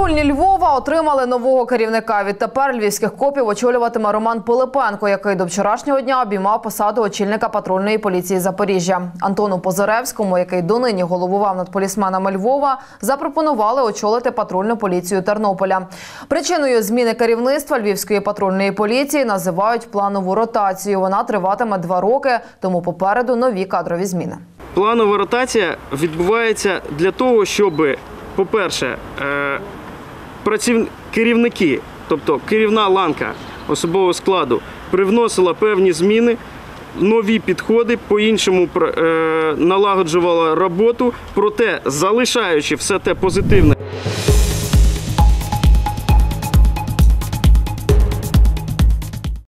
Патрульні Львова отримали нового керівника. Відтепер львівських копів очолюватиме Роман Пилипенко, який до вчорашнього дня обіймав посаду очільника патрульної поліції Запоріжжя. Антону Позаревському, який донині головував над полісменами Львова, запропонували очолити патрульну поліцію Тернополя. Причиною зміни керівництва львівської патрульної поліції називають планову ротацію. Вона триватиме 2 роки, тому попереду нові кадрові зміни. Планова ротація відбувається для того, щоб, по-перше, керівники, тобто керівна ланка особового складу, привносила певні зміни, нові підходи, по-іншому налагоджувала роботу, проте залишаючи все те позитивне,